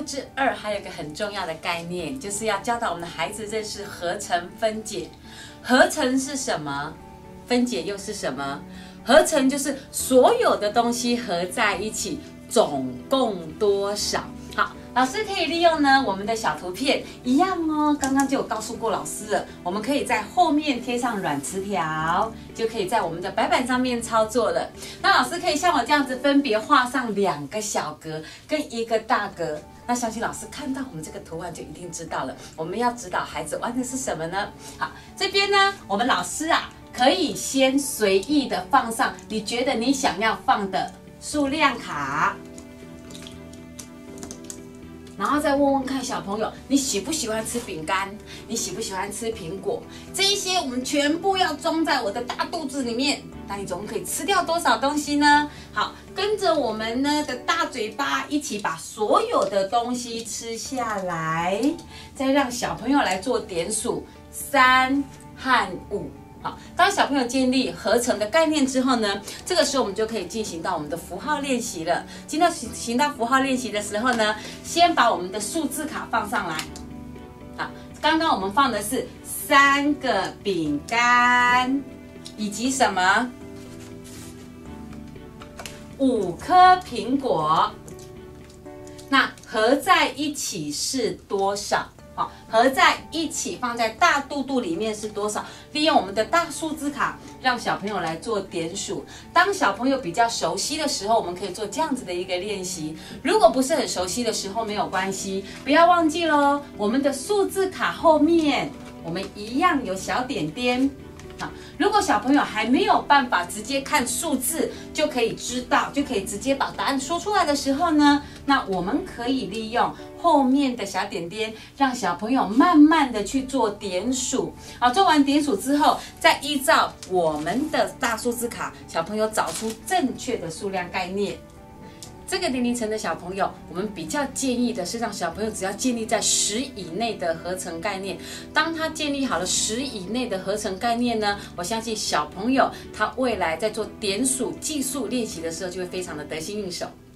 字2还有一个很重要的概念，就是要教导我们的孩子认识合成分解。合成是什么？分解又是什么？合成就是所有的东西合在一起，总共多少？好，老师可以利用呢我们的小图片一样哦，刚刚就有告诉过老师了，我们可以在后面贴上软磁条，就可以在我们的白板上面操作了。那老师可以像我这样子分别画上2个小格跟1个大格。那相信老师看到我们这个图案就一定知道了，我们要指导孩子玩的是什么呢？好，这边呢，我们老师啊可以先随意的放上你觉得你想要放的数量卡，然后再问问看小朋友，你喜不喜欢吃饼干？你喜不喜欢吃苹果？这一些我们全部要装在我的大肚子里面，那你总共可以吃掉多少东西呢？好，跟着我们呢的大嘴巴一起把所有的东西吃下来，再让小朋友来做点数3和5。好，当小朋友建立合成的概念之后呢，这个时候我们就可以进行到我们的符号练习了。进行到符号练习的时候呢，先把我们的数字卡放上来。好，刚刚我们放的是3个饼干，以及什么5颗苹果。那合在一起是多少？好，合在一起放在大肚肚里面是多少？利用我们的大数字卡，让小朋友来做点数。当小朋友比较熟悉的时候，我们可以做这样子的一个练习。如果不是很熟悉的时候，没有关系，不要忘记咯，我们的数字卡后面，我们一样有小点点。好，如果小朋友还没有办法直接看数字就可以知道，就可以直接把答案说出来的时候呢，那我们可以利用后面的小点点，让小朋友慢慢的去做点数。好，做完点数之后，再依照我们的大数字卡，小朋友找出正确的数量概念。这个年龄层的小朋友，我们比较建议的是让小朋友只要建立在10以内的合成概念。当他建立好了10以内的合成概念呢，我相信小朋友他未来在做点数计数练习的时候就会非常的得心应手。